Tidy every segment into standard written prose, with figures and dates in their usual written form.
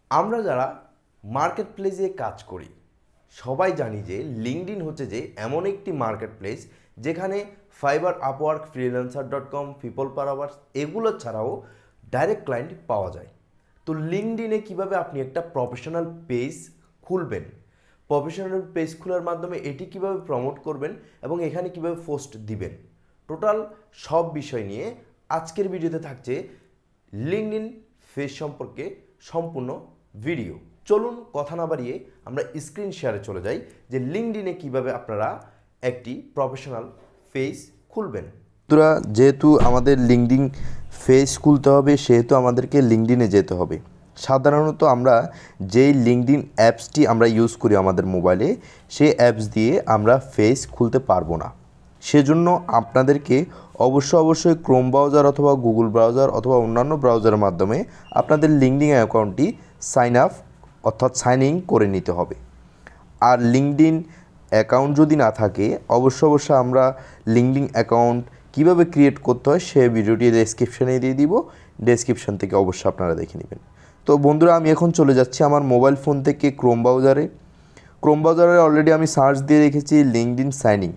আমরা যারা মার্কেট প্লেসে কাজ করি সবাই জানি যে লিঙ্কডইন হচ্ছে যে এমন একটি মার্কেট প্লেস যেখানে Fiverr, Upwork, Freelancer dot com, people per hours এগুলো ছাড়াও ডাইরেক্ট ক্লায়েন্ট পাওয়া যায়। তো লিঙ্কডইনে কীভাবে আপনি একটা প্রফেশনাল পেজ খুলবেন, প্রফেশনাল পেজ খোলার মাধ্যমে এটি কিভাবে প্রমোট করবেন এবং এখানে কিভাবে পোস্ট দিবেন, টোটাল সব বিষয় নিয়ে আজকের ভিডিওতে থাকছে লিঙ্কডইন পেজ সম্পর্কে সম্পূর্ণ ভিডিও। চলুন কথা না বাড়িয়ে আমরা স্ক্রিন শেয়ারে চলে যাই যে লিঙ্কডইনে কিভাবে আপনারা একটি প্রফেশনাল পেজ খুলবেন। বন্ধুরা, যেহেতু আমাদের লিঙ্কডইন পেজ খুলতে হবে সেহেতু আমাদেরকে লিঙ্কডইনে যেতে হবে। সাধারণত আমরা যেই লিঙ্কডইন অ্যাপসটি আমরা ইউজ করি আমাদের মোবাইলে, সেই অ্যাপস দিয়ে আমরা পেজ খুলতে পারবো না। সেজন্য আপনাদেরকে অবশ্যই ক্রোম ব্রাউজার অথবা গুগল ব্রাউজার অথবা অন্যান্য ব্রাউজারের মাধ্যমে আপনাদের লিঙ্কডইন অ্যাকাউন্টটি সাইন ইন করে নিতে হবে। আর লিঙ্কডইন অ্যাকাউন্ট যদি না থাকে অবশ্যই আমরা লিঙ্কডইন অ্যাকাউন্ট কীভাবে ক্রিয়েট করতে হয় সে ভিডিওটি ডেসক্রিপশানে দিয়ে দিব, ডেসক্রিপশান থেকে অবশ্যই আপনারা দেখে নেবেন। তো বন্ধুরা, আমি এখন চলে যাচ্ছি আমার মোবাইল ফোন থেকে ক্রোম ব্রাউজারে অলরেডি আমি সার্চ দিয়ে রেখেছি লিঙ্কডইন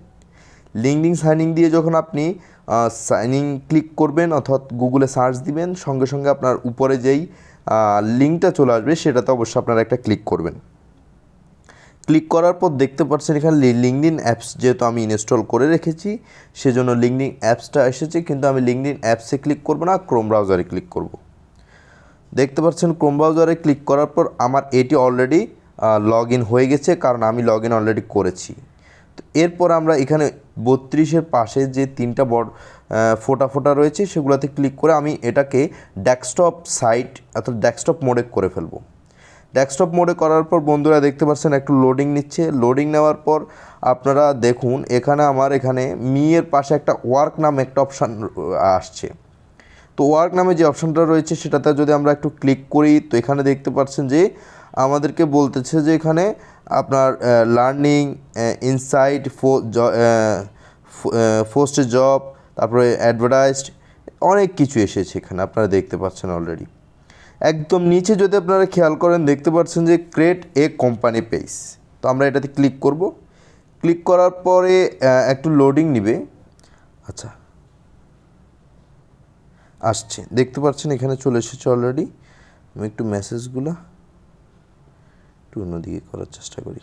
সাইনিং দিয়ে যখন আপনি সাইনিং ক্লিক করবেন অর্থাৎ গুগলে সার্চ দিবেন, সঙ্গে সঙ্গে আপনার উপরে যেই লিঙ্কটা চলে আসবে সেটাতে অবশ্যই আপনারা একটা ক্লিক করবেন। ক্লিক করার পর দেখতে পাচ্ছেন এখানে লিঙ্কডইন অ্যাপস যেহেতু আমি ইনস্টল করে রেখেছি সেজন্য লিঙ্কডইন অ্যাপসটা এসেছে, কিন্তু আমি লিঙ্কডইন অ্যাপসে ক্লিক করব না, ক্রোম ব্রাউজারে ক্লিক করব। দেখতে পাচ্ছেন ক্রোম ব্রাউজারে ক্লিক করার পর আমার এটি অলরেডি লগ ইন হয়ে গেছে, কারণ আমি লগ ইন অলরেডি করেছি। তো এরপর আমরা এখানে 32-এর পাশে যে তিনটা বড় ফোটা রয়েছে সেগুলোতে ক্লিক করে আমি এটাকে ডেস্কটপ সাইট অর্থাৎ ডেস্কটপ মোডে করে ফেলব। ডেস্কটপ মোডে করার পর বন্ধুরা দেখতে পাচ্ছেন একটু লোডিং নিচ্ছে। লোডিং নেওয়ার পর আপনারা দেখুন এখানে মিয়ের পাশে একটা ওয়ার্ক নামে একটা অপশান আসছে। তো ওয়ার্ক নামে যে অপশানটা রয়েছে সেটাতে যদি আমরা একটু ক্লিক করি তো এখানে দেখতে পাচ্ছেন যে আমাদেরকে বলতেছে যে এখানে আপনার লার্নিং, ইনসাইট, পোস্ট জব, তারপরে অ্যাডভার্টাইজড অনেক কিছু এসেছে এখানে আপনারা দেখতে পাচ্ছেন অলরেডি। একদম নিচে যদি আপনারা খেয়াল করেন দেখতে পাচ্ছেন যে ক্রিয়েট এ কোম্পানি পেজ। তো আমরা এটাতে ক্লিক করব। ক্লিক করার পরে একটু লোডিং নিবে। আচ্ছা, আসছে, দেখতে পাচ্ছেন এখানে চলে এসেছে অলরেডি। আমি একটু মেসেজগুলো একটু অন্যদিকে করার চেষ্টা করি।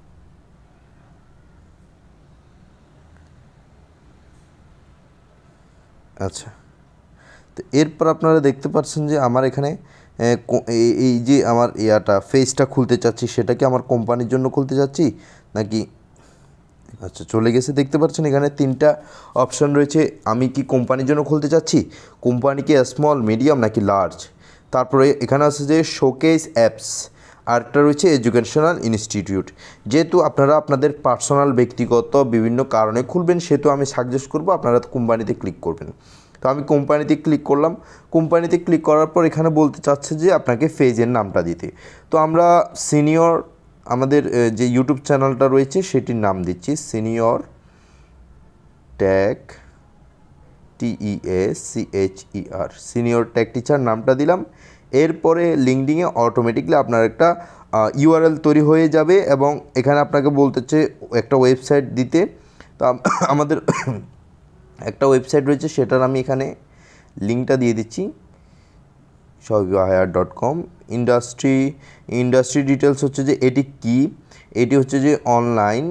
আচ্ছা, তো এরপর আপনারা দেখতে পাচ্ছেন যে আমার এখানে এই যে আমার পেজটা খুলতে চাচ্ছি সেটা কি আমার কোম্পানির জন্য খুলতে চাচ্ছি নাকি, আচ্ছা চলে গেছে। দেখতে পাচ্ছেন এখানে তিনটা অপশান রয়েছে, আমি কি কোম্পানির জন্য খুলতে চাচ্ছি, কোম্পানি কি স্মল, মিডিয়াম নাকি লার্জ। তারপরে এখানে আছে যে শোকেস অ্যাপস, আরেকটা রয়েছে এডুকেশনাল ইনস্টিটিউট। যেহেতু আপনারা আপনাদের পার্সোনাল ব্যক্তিগত বিভিন্ন কারণে খুলবেন সেহেতু আমি সাজেস্ট করব আপনারা কোম্পানিতে ক্লিক করবেন। তো আমি কোম্পানিতে ক্লিক করলাম। কোম্পানিতে ক্লিক করার পর এখানে বলতে চাচ্ছে যে আপনাকে পেজের নামটা দিতে। তো আমরা সিনিয়র আমাদের যে ইউটিউব চ্যানেলটা রয়েছে সেটির নাম দিচ্ছি senior tech TEACHER, senior tech teacher নামটা দিলাম। এরপরে লিঙ্কডইনে অটোমেটিকলি আপনার একটা URL তৈরি হয়ে যাবে এবং এখানে আপনাকে বলতেছে একটা ওয়েবসাইট দিতে। তো আমাদের একটা ওয়েবসাইট রয়েছে সেটার আমি এখানে লিঙ্কটা দিয়ে দিচ্ছি, shopify.com। ইন্ডাস্ট্রি ডিটেলস হচ্ছে যে এটি কি, এটি হচ্ছে যে online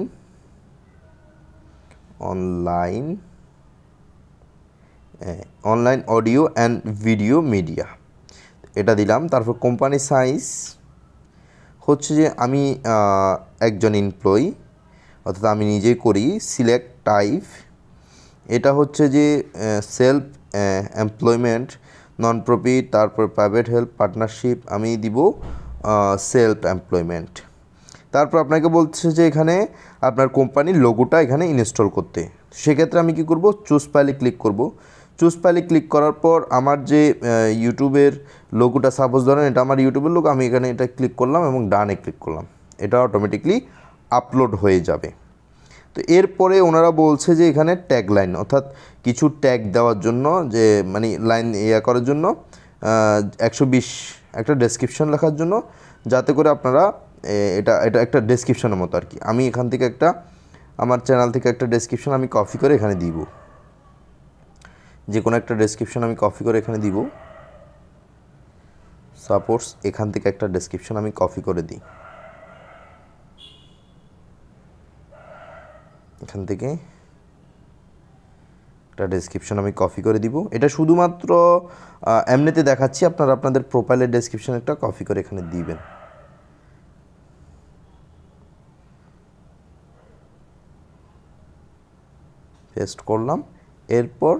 audio and video media, এটা দিলাম। তারপর কোম্পানি সাইজ হচ্ছে যে আমি একজন এমপ্লয়ি অর্থাৎ আমি নিজেই করি। সিলেক্ট টাইপ, এটা হচ্ছে যে সেলফ এমপ্লয়মেন্ট, নন প্রফিট, তারপর প্রাইভেট হেল্প, পার্টনারশিপ, আমি দিব সেলফ এমপ্লয়মেন্ট। তারপর আপনাকে বলছে যে এখানে আপনার কোম্পানির লোগোটা এখানে ইনস্টল করতে। সেক্ষেত্রে আমি কি করব, চুজ ফাইলে ক্লিক করব। চুজ ফাইলে ক্লিক করার পর আমার যে ইউটিউবের লোগোটা, সাপোজ ধরেন এটা আমার ইউটিউবের লোগো, আমি এখানে এটা ক্লিক করলাম এবং ডানে ক্লিক করলাম, এটা অটোমেটিকলি আপলোড হয়ে যাবে। তো এরপরে ওনারা বলছে যে এখানে ট্যাগ লাইন অর্থাৎ কিছু ট্যাগ দেওয়ার জন্য, যে মানে লাইন করার জন্য 120 একটা ডেসক্রিপশন লেখার জন্য, যাতে করে আপনারা এটা এটা একটা ডেসক্রিপশনের মতো আর কি। আমি এখান থেকে একটা আমার চ্যানেল থেকে একটা ডেসক্রিপশন আমি কপি করে এখানে দিব, যে কোনো একটা ডেসক্রিপশন আমি কপি করে এখানে দিব। সাপোজ এখান থেকে একটা ডেসক্রিপশন আমি কপি করে দিই, এখান থেকে একটা ডেসক্রিপশন আমি কপি করে দিব। এটা শুধুমাত্র এমনিতে দেখাচ্ছি, আপনারা আপনাদের প্রোফাইলের ডেসক্রিপশন একটা কপি করে এখানে দিবেন। পেস্ট করলাম। এরপর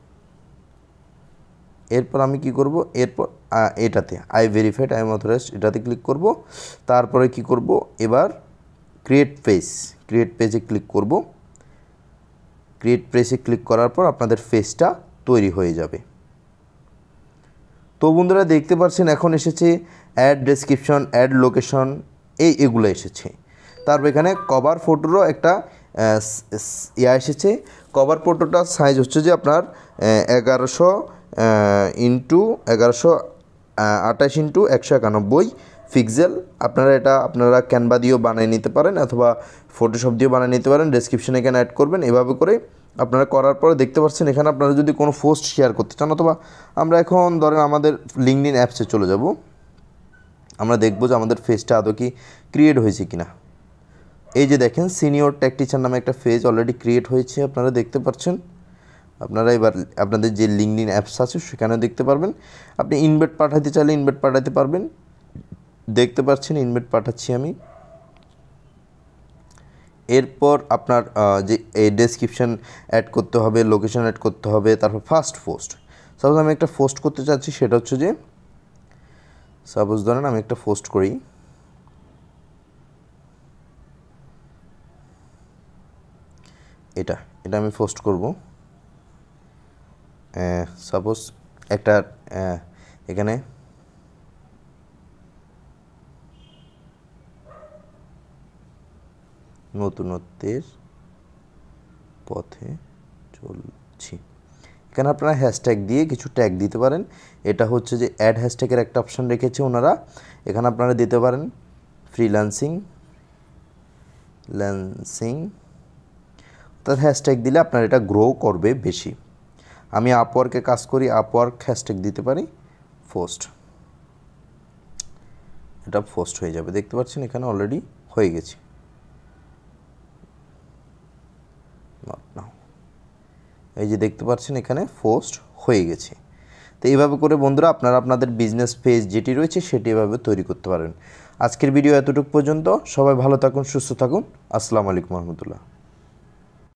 আমি কি করব, এরপর এটাতে I verified I am authorised এটাতে ক্লিক করব। তারপরে কি করব, এবার ক্রিয়েট পেজে ক্লিক করব। ক্রিয়েট পেজে ক্লিক করার পর আপনাদের পেজটা তৈরি হয়ে যাবে। তো বন্ধুরা দেখতে পাচ্ছেন এখন এসেছে অ্যাড ডেসক্রিপশন, অ্যাড লোকেশন, এগুলো এসেছে। তারপর এখানে কভার ফটোরও একটা এসেছে। কভার ফটোটার সাইজ হচ্ছে যে আপনার 1100 ইন্টু 1128 ইন্টু 191 পিক্সেল। আপনারা ক্যানভা দিয়েও বানিয়ে নিতে পারেন অথবা ফটোশপ দিয়েও বানিয়ে নিতে পারেন। ডেসক্রিপশনে এখানে অ্যাড করবেন। এভাবে করে আপনারা করার পরে দেখতে পাচ্ছেন এখানে আপনারা যদি কোনো পোস্ট শেয়ার করতে চান, অথবা আমরা এখন ধরেন আমাদের লিঙ্কডইন অ্যাপসে চলে যাব, আমরা দেখব যে আমাদের পেজটা আদৌ কি ক্রিয়েট হয়েছে কিনা। এই যে দেখেন সিনিয়র টেক টিচার নামে একটা পেজ অলরেডি ক্রিয়েট হয়েছে, আপনারা দেখতে পাচ্ছেন। আপনারা এবার আপনাদের যে লিঙ্কডইন অ্যাপস আছে সেখানেও দেখতে পারবেন। আপনি ইনভাইট পাঠাতে চাইলে ইনভাইট পাঠাতে পারবেন। দেখতে পাচ্ছেন ইনভাইট পাঠাচ্ছি আমি। এরপর আপনার যে এই ডেসক্রিপশন অ্যাড করতে হবে, লোকেশন অ্যাড করতে হবে, তারপর ফার্স্ট পোস্ট। সাপোজ আমি একটা পোস্ট করতে চাচ্ছি, সেটা হচ্ছে যে সাপোজ ধরেন আমি একটা পোস্ট করি, এটা আমি পোস্ট করব। সাপোজ একটা এখানে নতুনত্বের পথে চলছি, এখানে আপনারা হ্যাশট্যাগ দিয়ে কিছু ট্যাগ দিতে পারেন। এটা হচ্ছে যে অ্যাড হ্যাশট্যাগের একটা অপশান রেখেছে ওনারা, এখানে আপনারা দিতে পারেন ফ্রিল্যান্সিং অর্থাৎ হ্যাশট্যাগ দিলে আপনার এটা গ্রো করবে বেশি। আমি আপওয়ার্কে কাজ করি, আপওয়ার্ক হ্যাশট্যাগ দিতে পারি পোস্ট, এটা পোস্ট হয়ে যাবে। দেখতে পাচ্ছেন এখানে অলরেডি হয়ে গেছে। এই যে দেখতে পাচ্ছেন এখানে পোস্ট হয়ে গেছে। তো এইভাবে করে বন্ধুরা আপনারা আপনাদের বিজনেস পেজ যেটি রয়েছে সেটি এভাবে তৈরি করতে পারেন। আজকের ভিডিও এতটুকু পর্যন্ত। সবাই ভালো থাকুন, সুস্থ থাকুন। আসসালামু আলাইকুম রহমতুল্লাহ।